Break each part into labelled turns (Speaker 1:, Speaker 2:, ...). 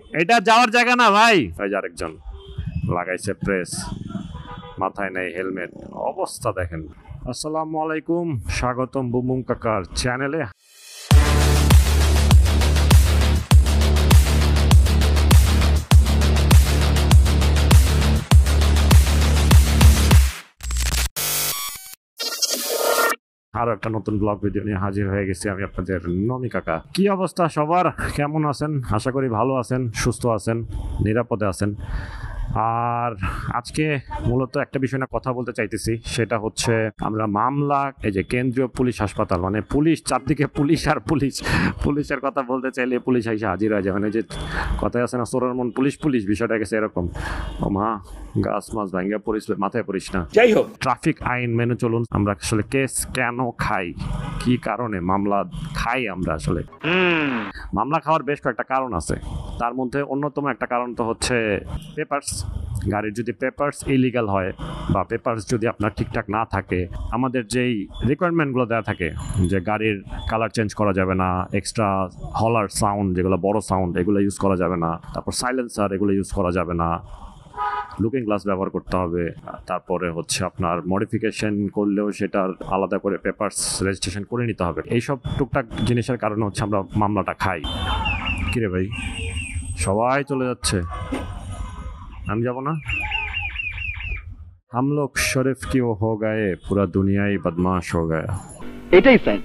Speaker 1: এটা যাওয়ার জায়গা না ভাই। আরেকজন লাগাইছে প্রেস, মাথায় নেই হেলমেট, অবস্থা দেখেন। আসসালামু আলাইকুম, স্বাগতম বুমবুম কাকার চ্যানেলে। আরো একটা নতুন ব্লগ ভিডিও নিয়ে হাজির হয়ে গেছি আমি, আপনাদের নমি কাকা। কি অবস্থা সবার, কেমন আছেন? আশা করি ভালো আছেন, সুস্থ আছেন, নিরাপদে আছেন। আর আজকে মূলত একটা বিষয় নিয়ে কথা বলতে চাইতেছি, সেটা হচ্ছে আমরা মামলা, এই যে কেন্দ্রীয় পুলিশ হাসপাতাল, মানে পুলিশ চারদিকে পুলিশ আর পুলিশ, পুলিশের কথা বলতে চাইলে পুলিশ এসে হাজির হয়ে যায়। মানে যে কথায় আছে না, চোরের মন পুলিশ পুলিশ, বিষয়টা গেছে এরকম। ও মা, গাছ মাছ ভাঙ্গা পড়িস, মাথায় পড়িস না। যাই হোক, ট্রাফিক আইন মেনে চলুন। আমরা আসলে কেস কেন খাই, কি কারণে মামলা খাই আমরা? আসলে মামলা খাওয়ার বেশ কয়েকটা কারণ আছে, তার মধ্যে অন্যতম একটা কারণ তো হচ্ছে পেপারস। গাড়ির যদি পেপারস ইলিগাল হয় বা পেপারস যদি আপনার ঠিকঠাক না থাকে, আমাদের যেই রিকোয়ারমেন্টগুলো দেওয়া থাকে যে গাড়ির কালার চেঞ্জ করা যাবে না, এক্সট্রা হলার সাউন্ড যেগুলো বড় সাউন্ড এগুলো ইউজ করা যাবে না, তারপর সাইলেন্সার এগুলো ইউজ করা যাবে না, লুকিং গ্লাস ব্যবহার করতে হবে, তারপরে হচ্ছে আপনার মডিফিকেশন করলেও সেটার আলাদা করে পেপারস রেজিস্ট্রেশন করে নিতে হবে। এইসব টুকটাক জিনিসের কারণে হচ্ছে আমরা মামলাটা খাই। কিরে ভাই, সবাই চলে যাচ্ছে, আমি যাব না? हम लोग शरीफ क्यों हो गए, पूरा दुनिया ही बदमाश हो गया।
Speaker 2: এটাই স্যার।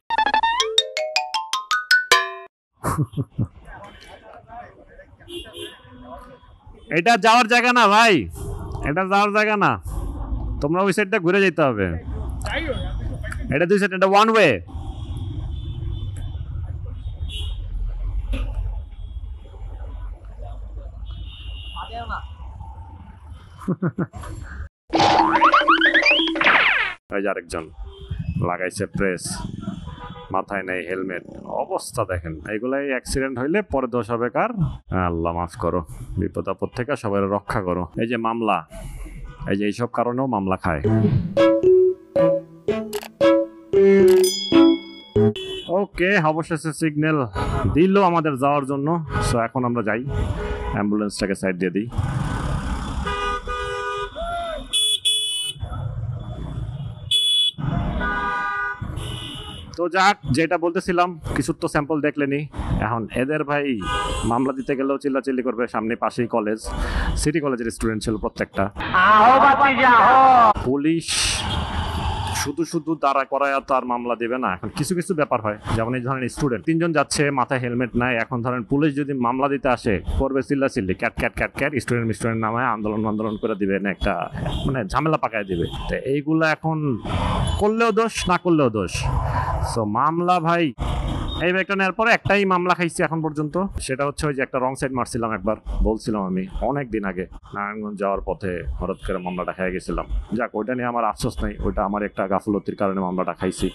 Speaker 1: এটা যাওয়ার জায়গা না ভাই, এটা যাওয়ার জায়গা না, তোমরা ওই সাইডটা ঘুরে যেতে হবে। এটা দুই সাইড, এটা ওয়ান ওয়ে। আরেকজন লাগাইছে প্রেস, মাথায় নেই হেলমেট, অবস্থা দেখেন। এইগুলাই অ্যাক্সিডেন্ট হইলে পরে দোষ হবে কার? আল্লাহ মাফ করো, বিপদ আপদ থেকে সবাই রক্ষা করো। এই যে মামলা, এই যে এইসব কারণেও মামলা খায়। ওকে, অবশেষে সিগন্যাল দিল আমাদের যাওয়ার জন্য। সো এখন আমরা যাই, অ্যাম্বুলেন্সটাকে সাইড দিয়ে দিই। তো যাক, যেটা বলতেছিলাম, কিছু তো স্যাম্পল দেখলেনি। এখন এদের ভাই মামলা দিতে গেলেও চিল্লাচিল্লি করবে, সামনে পাশেই কলেজ, সিটি কলেজের স্টুডেন্ট ছিল প্রত্যেকটা। পুলিশ শুধু শুধু দাঁড়া করায় তো আর মামলা দেবে না। এখন কিছু কিছু ব্যাপার হয়, যেমন এই ধরনের স্টুডেন্ট তিনজন যাচ্ছে, মাথায় হেলমেট নাই, এখন ধরেন পুলিশ যদি মামলা দিতে আসে, করবে চিল্লাচিল্লি, cat cat cat cat, student নামায় আন্দোলন করে দিবে, না একটা মানে ঝামেলা পাকায় দিবে। তো এইগুলো এখন করলেও দোষ, না করলেও দোষ। সো মামলা ভাই, এই ব্যাগটা নেওয়ার পরে একটাই মামলা খাইছি এখন পর্যন্ত, সেটা হচ্ছে ওই যে একটা রং সাইড মারছিলাম একবার, বলছিলাম আমি অনেক দিন আগে, নারায়ণগঞ্জ যাওয়ার পথে হঠাৎ করে মামলাটা খেয়ে গেছিলাম। যাক, ওইটা নিয়ে আমার আফসোস নাই, ওইটা আমার একটা গাফলতির কারণে মামলাটা খাইছি।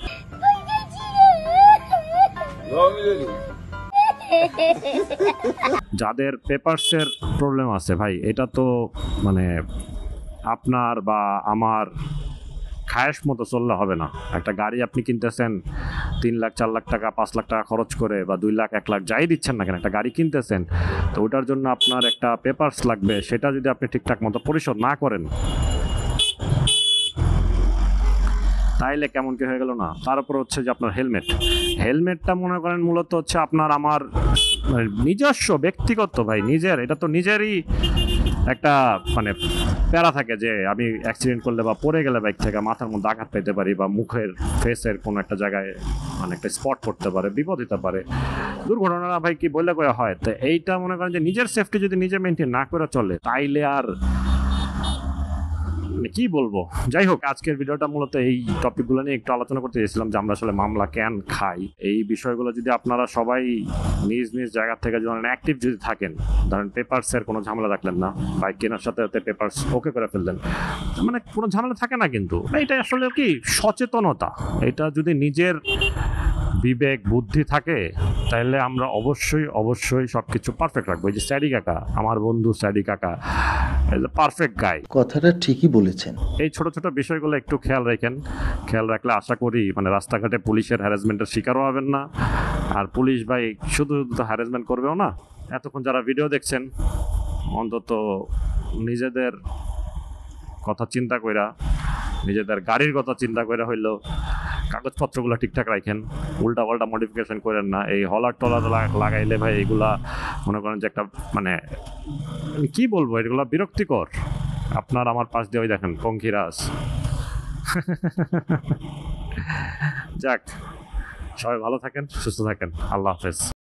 Speaker 1: যাদের পেপারসের প্রবলেম আছে ভাই, এটা তো মানে আপনার বা আমার খায়েশ মতো চললে হবে না। একটা গাড়ি আপনি কিনতেছেন 3 লাখ 4 লাখ টাকা 5 লাখ টাকা খরচ করে, বা 2 লাখ 1 লাখ যাই দিচ্ছেন না কেন, একটা গাড়ি কিনতেছেন, তো ওটার জন্য আপনার একটা পেপারস লাগবে। সেটা যদি আপনি ঠিকঠাক মতো পরিশোধ না করেন, তাইলে কেমন কি হয়ে গেল না? তার উপর হচ্ছে যে আপনার হেলমেটটা মনে করেন মূলত হচ্ছে আপনার আমার নিজস্ব ব্যক্তিগত ভাই, নিজের, এটা তো নিজেরই একটা মানে প্যারা থাকে যে আমি অ্যাক্সিডেন্ট করলে বা পড়ে গেলে বাইক থেকে মাথার মধ্যে আঘাত পেতে পারি, বা মুখের ফেসের কোনো একটা জায়গায় মানে একটা স্পট পড়তে পারে, বিপদ হতে পারে, দুর্ঘটনা ভাই কি বললে করে হয়। তো এইটা মনে করেন যে নিজের সেফটি যদি নিজে মেনটেন না করে চলে, তাইলে আর কি বলবো। যাই হোক, আজকের ভিডিওটা মূলত এই টপিকগুলো নিয়ে একটু আলোচনা করতে চেয়েছিলাম, যে আমরা আসলে মামলা কেন খাই। এই বিষয়গুলো যদি আপনারা সবাই নিজ নিজ জায়গা থেকে ধরেন অ্যাক্টিভ যদি থাকেন, ধরেন পেপারসের কোনো ঝামেলা রাখলেন না, বাইক কেনার সাথে সাথে পেপারস ওকে করে ফেললেন, মানে কোনো ঝামেলা থাকে না। কিন্তু এটা আসলে কি সচেতনতা, এটা যদি নিজের বিবেক বুদ্ধি থাকে, তাহলে আমরা অবশ্যই অবশ্যই সবকিছু পারফেক্ট রাখবো। এই যে স্যাডি কাকা, আমার বন্ধু স্যাডি কাকা, পারফেক্ট গাই,
Speaker 3: কথাটা ঠিকই বলেছেন।
Speaker 1: এই ছোট ছোট বিষয়গুলো একটু খেয়াল রাখেন, খেয়াল রাখলে আশা করি মানে রাস্তাঘাটে পুলিশের হ্যারাসমেন্টের শিকারও হবেন না। আর পুলিশ ভাই শুধু শুধু তো হ্যারাসমেন্ট করবেও না, এতক্ষণ যারা ভিডিও দেখছেন অন্তত নিজেদের কথা চিন্তা কইরা, নিজেদের গাড়ির কথা চিন্তা কইরা হইলেও কাগজপত্রগুলো ঠিকঠাক রাখেন, উল্টা পাল্টা মডিফিকেশন করেন না। এই হলার টলার লাগাইলে ভাই এগুলা মনে করেন যে একটা মানে আমি কি বলবো, এগুলা বিরক্তিকর। আপনার আমার পাশ দিয়ে ওই দেখেন পঙ্খিরাজ। যাক, সবাই ভালো থাকেন, সুস্থ থাকেন, আল্লাহ হাফেজ।